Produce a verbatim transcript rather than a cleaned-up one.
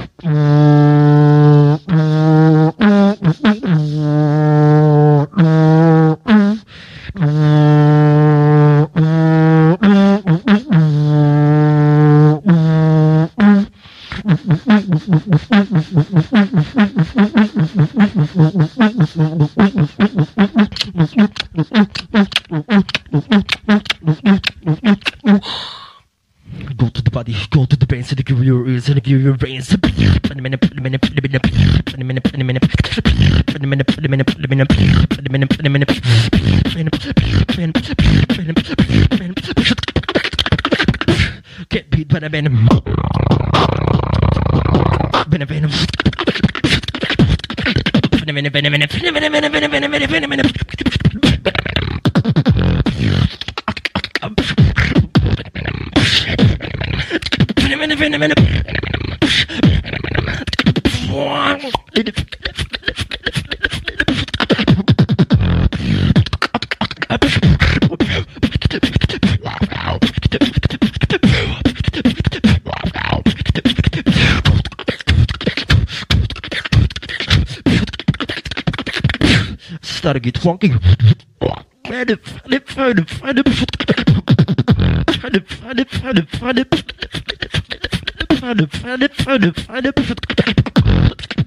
Go to the body, go to the brains, and give your ears, and give your brains. Put them in a, put them in a, put them in a, put them in a, put them in a, put them in a, put them in a, put them in a, put them in a, put them in a, get beat by the venom. Venom, venom. Venom, venom, venom, venom, venom, venom, venom, venom, venom. Started to get funky. Find it, find it, find it, find it, find it, find it, find it, find it, find it, find it, find it, find it, find it.